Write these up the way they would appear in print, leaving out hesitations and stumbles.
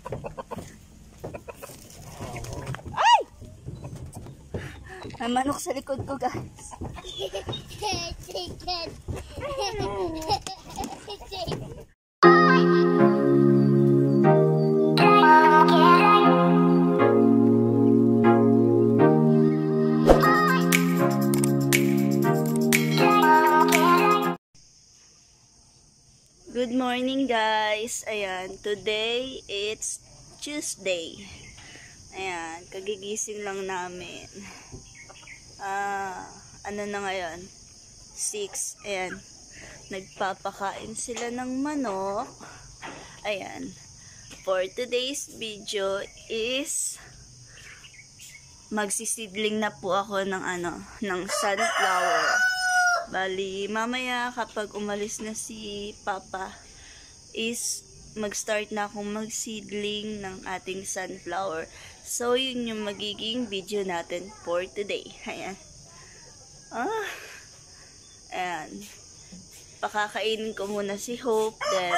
Ay! May manok sa likod ko, guys. Good morning, guys. Ayan, today it's Tuesday. Ayan, kagigising lang namin. Ano na ngayon? 6. Ayan, nagpapakain sila ng manok. Ayan, for today's video is magsisidling na po ako ng ng sunflower. Bali, mamaya kapag umalis na si Papa is mag-start na akong magseedling ng ating sunflower. So, yun yung magiging video natin for today. Ayan. Ayan. Pakakainin ko muna si Hope. Then,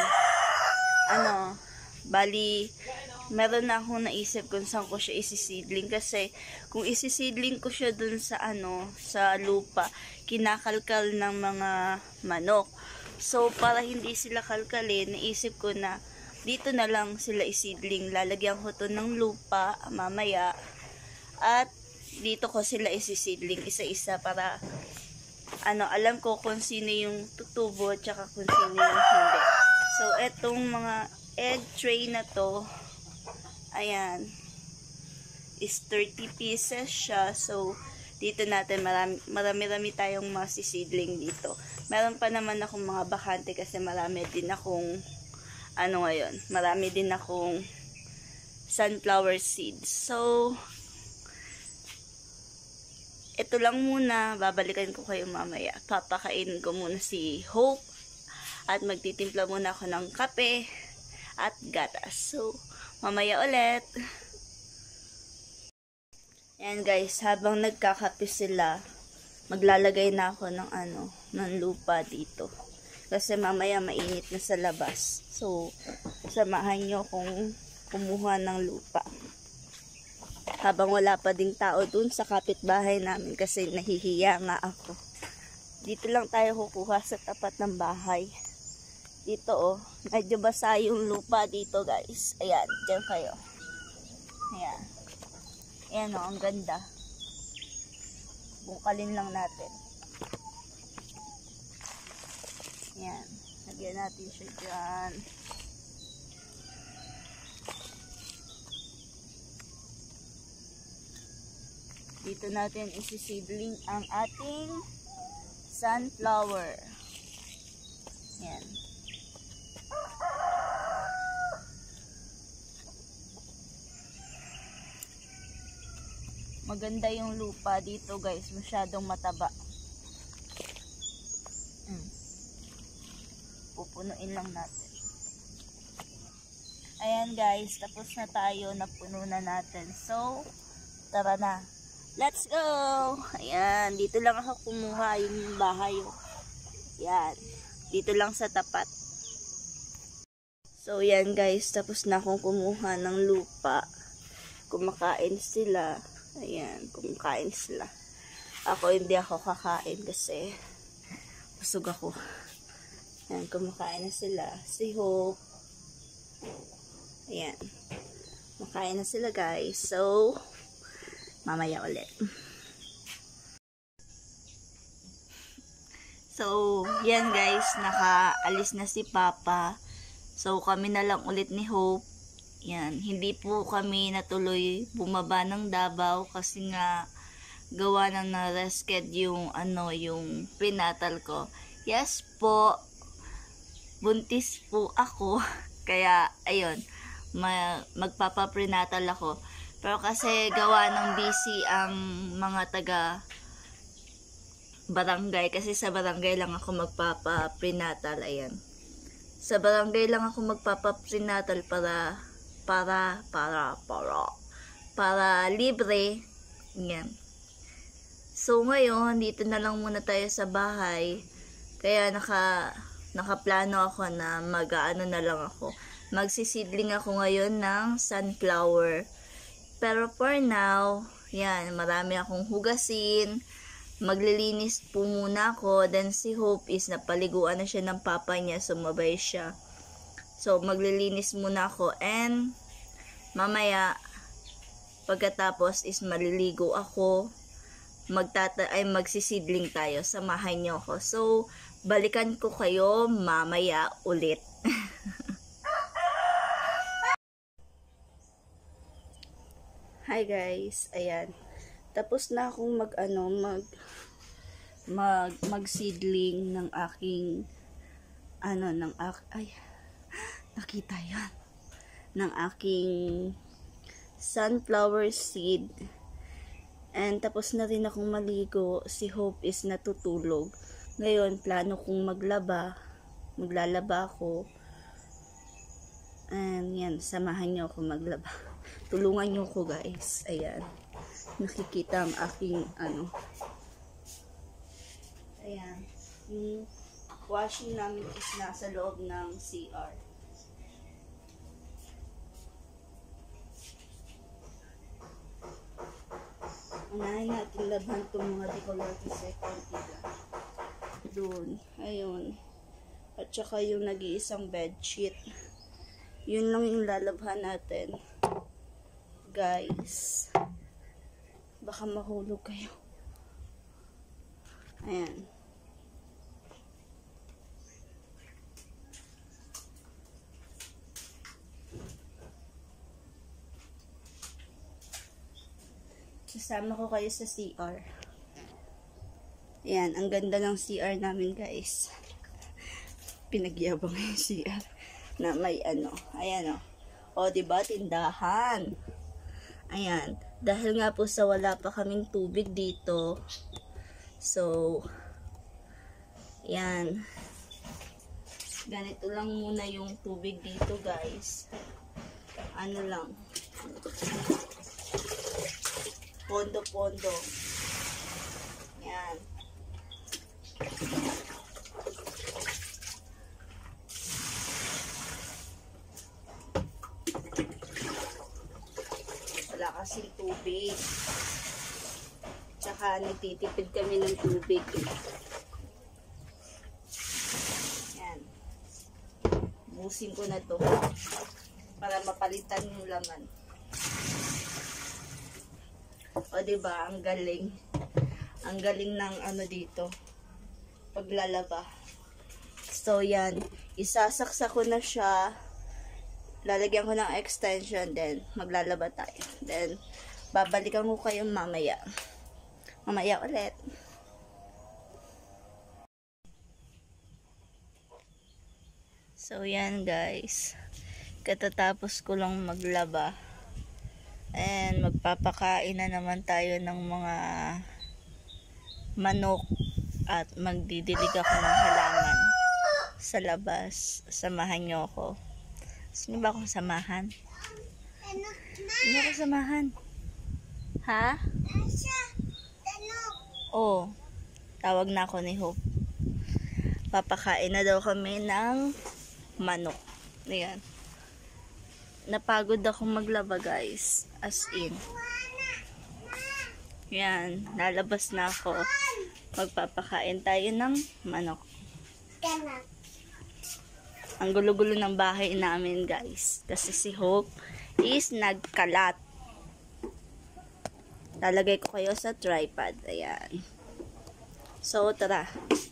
bali, meron na akong naisip kung saan ko siya isisidling. Kasi, kung isisidling ko siya dun sa sa lupa, kinakalkal ng mga manok. So, para hindi sila kalkalin, naisip ko na dito na lang sila isidling. Lalagyan ko to ng lupa mamaya. At dito ko sila isisidling isa-isa para alam ko kung sino yung tutubo at saka kung sino yung hindi. So, etong mga egg tray na to, ayan, is 30 pieces siya. So, dito natin marami tayong mga sisidling dito. Meron pa naman akong mga bakante kasi marami din akong marami din akong sunflower seeds. So, ito lang muna, babalikan ko kayo mamaya. Papakainin ko muna si Hope at magtitimpla muna ako ng kape at gatas. So, mamaya ulit. Ayan guys, habang nagkakape sila, maglalagay na ako ng ng lupa dito. Kasi mamaya mainit na sa labas. So, samahan nyo kung kumuha ng lupa. Habang wala pa ding tao dun sa kapitbahay namin kasi nahihiya nga ako. Dito lang tayo kukuha sa tapat ng bahay. Dito medyo basa yung lupa dito guys. Ayan, dyan kayo. Ayan. Ayan ang ganda. Bungkalin lang natin. Ayan. Lagyan natin siya dyan. Dito natin isisidling ang ating sunflower. Ayan. Maganda yung lupa dito guys, masyadong mataba. Pupunuin lang natin. Ayan guys, tapos na tayo, napuno na natin. So, tara na. Let's go! Ayan, dito lang ako kumuha yung bahay. Ayan, dito lang sa tapat. So, yan guys, tapos na akong kumuha ng lupa. Kumakain sila. Ayan, kumakain sila. Ako, hindi ako kakain kasi busog ako. Ayan, kumakain na sila. Si Hope. Ayan. Kumakain na sila guys. So, mamaya ulit. So, yan guys. Nakaalis na si Papa. So, kami na lang ulit ni Hope. Yan, hindi po kami natuloy bumaba ng Davao kasi nga gawa na na-rescue yung yung prenatal ko. Yes po, buntis po ako. Kaya, ayun, magpapa-prenatal ako. Pero kasi gawa ng busy ang mga taga barangay. Kasi sa barangay lang ako magpapa-prenatal. Ayan. Sa barangay lang ako magpapa-prenatal para libre. Yan. So ngayon dito na lang muna tayo sa bahay. Kaya nakaplano ako na mag-ano na lang ako. magsisidling ako ngayon ng sunflower. Pero for now, yan, marami akong hugasin. Maglilinis po muna ako. Then si Hope is napaliguan na siya ng papa niya, sumabay siya. So maglilinis muna ako and mamaya pagkatapos is maliligo ako. Magsisidling tayo. Samahan niyo ako. So balikan ko kayo mamaya ulit. Hi guys, ayan. Tapos na akong magsidling ng aking nakita yan. Ng aking sunflower seed. And tapos na rin akong maligo. Si Hope is natutulog. Ngayon, plano kong maglalaba ako. And yan, samahan niyo ako maglaba. Tulungan niyo ko guys. Ayan. Nakikita ang aking ayan. Yung washing namin is nasa loob ng CR. Unahin natin laban itong mga decolorate second tiga. Doon. Ayun. At saka yung nag-iisang bedsheet. Yun lang yung lalabhan natin. Guys. Baka mahulog kayo. Ayan. Sasama ko kayo sa CR. Ayan, ang ganda ng CR namin guys. Pinagyabang yung CR na may ayan o diba, tindahan. Ayan, dahil nga po sa wala pa kaming tubig dito. So yan. Ganito lang muna yung tubig dito guys. Lang. Pondo-pondo. Yan. Wala kasing tubig. Tsaka nagtitipid kami ng tubig. Yan. Busin ko na to para mapalitan yung laman. O diba, ang galing. Ang galing ng dito. Paglalaba. So yan, isasaksa ko na siya. Lalagyan ko ng extension, then maglalaba tayo. Then babalikan ko kayo mamaya. Mamaya ulit. So yan guys. Katatapos ko lang maglaba. And magpapakain na naman tayo ng mga manok at magdidilig ako ng halaman sa labas. Samahan nyo ako. Sino ba akong samahan? Sino ako samahan? Ha? Oh, tawag na ako ni Hope. Papakain na daw kami ng manok. Ayan. Napagod ako maglaba guys. As in. Yan. Lalabas na ako. Magpapakain tayo ng manok. Ang gulo-gulo ng bahay namin guys. Kasi si Hope is nagkalat. Lalagay ko kayo sa tripod. Ayan. So, tara.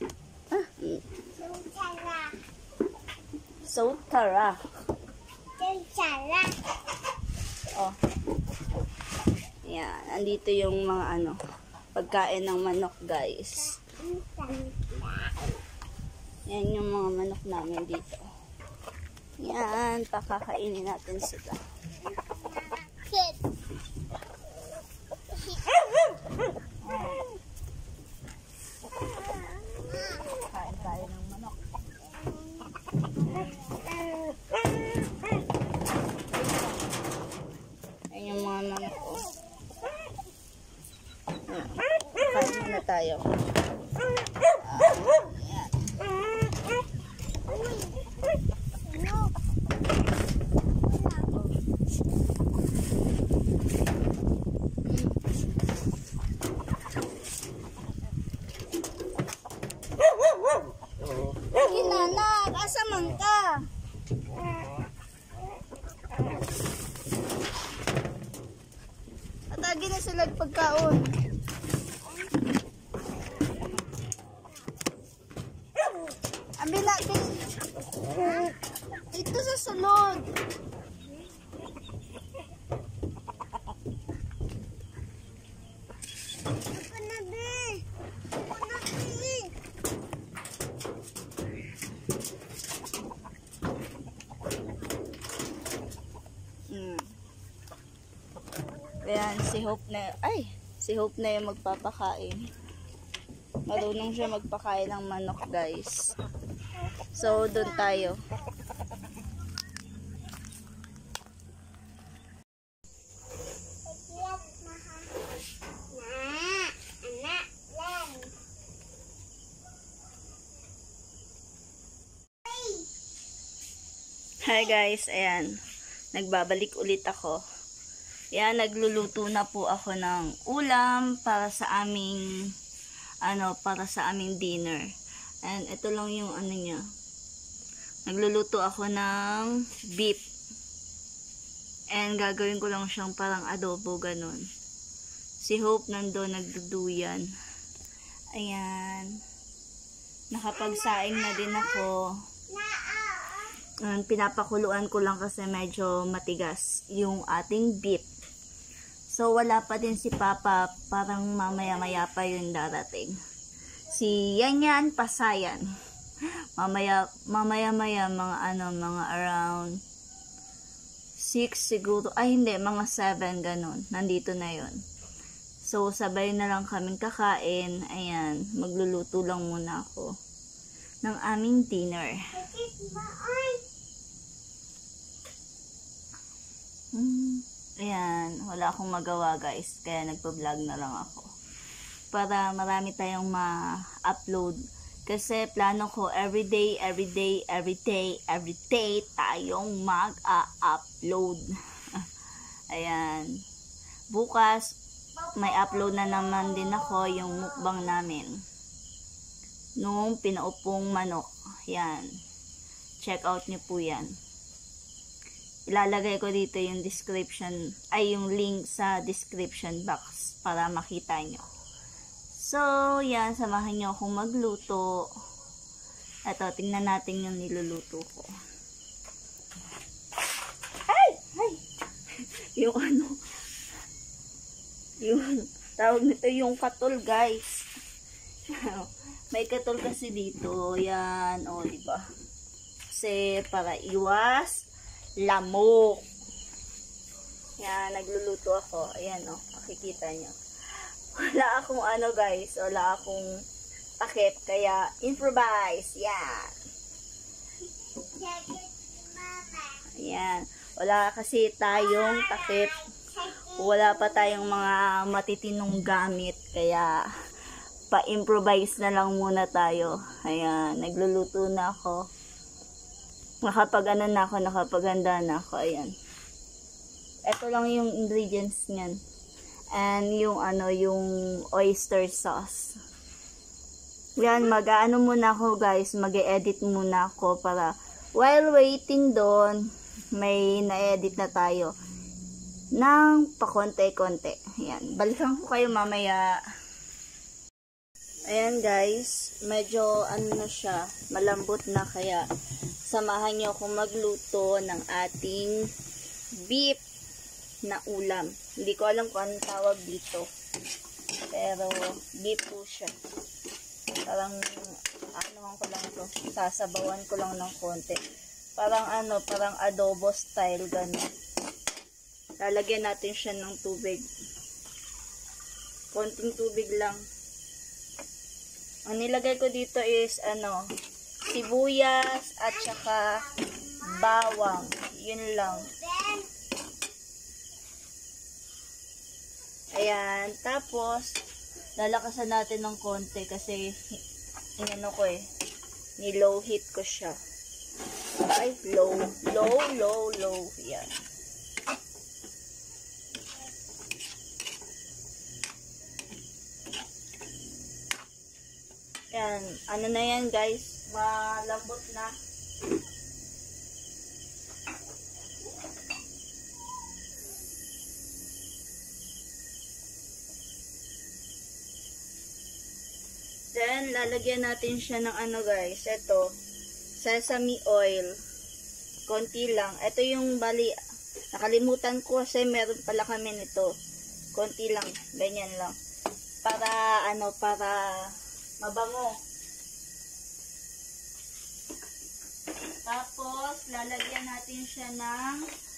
So, tara. Oh. Yan, andito yung mga pagkain ng manok, guys. Yan yung mga manok namin dito. Yan, pakakainin natin sila. Kain tayo ng manok. Ayan yung mga manok ko. Kain muna tayo. Ayan. sila pagkaon. Ambila, ito sa sulod. Ayan, si Hope na yung magpapakain. Marunong siya magpakain ng manok, guys. So, doon tayo. Hi guys, ayan. Nagbabalik ulit ako. Yan, nagluluto na po ako ng ulam para sa aming dinner. And ito lang yung niya. Nagluluto ako ng beef. And gagawin ko lang siyang parang adobo ganun. Si Hope nandoon nagduduyan. Ayan. Nakapagsaing na din ako. Pinapakuluan ko lang kasi medyo matigas yung ating beef. So, wala pa din si Papa. Parang mamaya-maya pa yun darating. Si Yanyan Pasayan. Mamaya-maya, mga around 6 siguro. Ay, hindi. Mga 7, ganun. Nandito na yun. So, sabay na lang kaming kakain. Ayan. Magluluto lang muna ako ng aming dinner. Ayan, wala akong magawa guys, kaya nagpa-vlog na lang ako para marami tayong ma-upload kasi plano ko everyday tayong mag-upload. Ayan, bukas may upload na naman din ako yung mukbang namin nung pinaupong manok. Yan, check out nyo po yan. Ilalagay ko dito yung yung link sa description box para makita nyo. So, yan, samahan nyo akong magluto. Ito, tingnan natin yung niluluto ko. Ay! Yung tawag nito yung katol, guys. May katol kasi dito. Yan, diba? Kasi para iwas lamok. Yan, nagluluto ako. Ayan, makikita nyo. Wala akong guys. Wala akong takip. Kaya, improvise. Yan. Ayan. Wala kasi tayong takip. Wala pa tayong mga matitinong gamit. Kaya, pa-improvise na lang muna tayo. Ayan, nagluluto na ako. Nakapaghanda na ako. Ayan. Ito lang yung ingredients niyan. And yung yung oyster sauce. Yan, mag-aano muna ako guys, mag-e-edit muna ako para while waiting doon, may na-edit na tayo ng pakonte-konte. Ayan, balikan ko kayo mamaya. Ayan guys, medyo na siya, malambot na kaya samahan niyo akong magluto ng ating beef na ulam. Hindi ko alam kung anong tawag dito. Pero beef po siya. Parang ko lang to. Sasabawan ko lang ng konti. Parang parang adobo style ganun. Lalagyan natin siya ng tubig. Konting tubig lang. Ang nilagay ko dito is sibuyas at saka bawang. Yun lang. Ayan. Tapos, lalakasan natin ng konti kasi ni-low heat ko siya. Ay, low. Yan. Yan. Na yan guys. Malambot na. Then, lalagyan natin siya ng ano guys. Ito, sesame oil. Konti lang. Ito yung bali, nakalimutan ko kasi meron pala kami nito. Konti lang. Ganyan lang. Para, para mabango. Tapos, lalagyan natin siya ng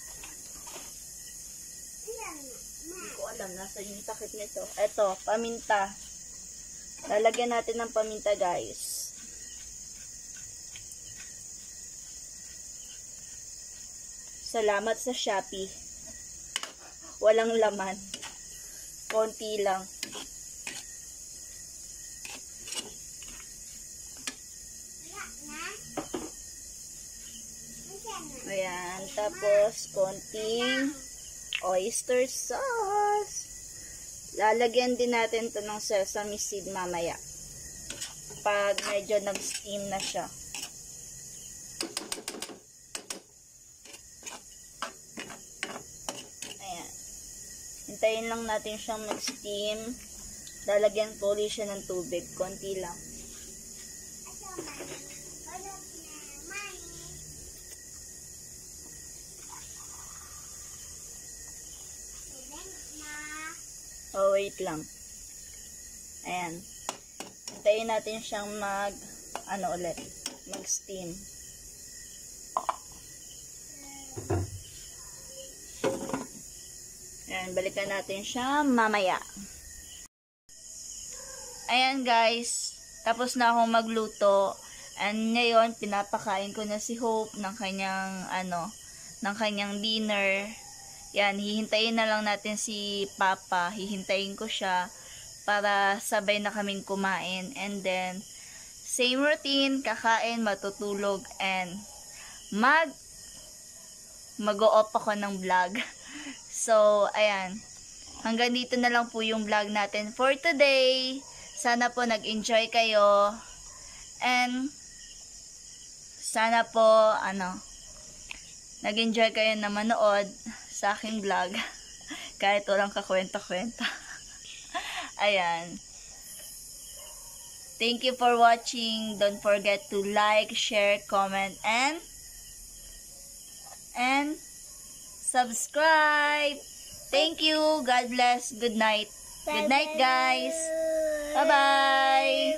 hindi ko alam, nasa yung takip nito. Ito, paminta. Lalagyan natin ng paminta, guys. Salamat sa Shopee. Walang laman. Konti lang. Ayan. Tapos, konting oyster sauce. Lalagyan din natin to ng sesame seed mamaya. Pag medyo nag-steam na siya. Ayan. Hintayin lang natin siyang mag-steam. Lalagyan ko ulit siya ng tubig. Konti lang. Oh, wait lang. Ayan. Hintayin natin siyang mag-steam. Ayan, balikan natin siya mamaya. Ayan guys, tapos na akong magluto. And ngayon, pinapakain ko na si Hope ng kanyang, ng kanyang dinner. Yan, hihintayin na lang natin si Papa. Hihintayin ko siya para sabay na kaming kumain. And then, same routine, kakain, matutulog, and mag-o-off ako ng vlog. So, ayan. Hanggang dito na lang po yung vlog natin for today. Sana po nag-enjoy kayo. And, sana po, nag-enjoy kayo na manood sa aking vlog. Kahit walang kakwenta-kwenta. Ayan. Thank you for watching. Don't forget to like, share, comment, and subscribe. Thank you. God bless. Good night. Good night, guys. Bye-bye.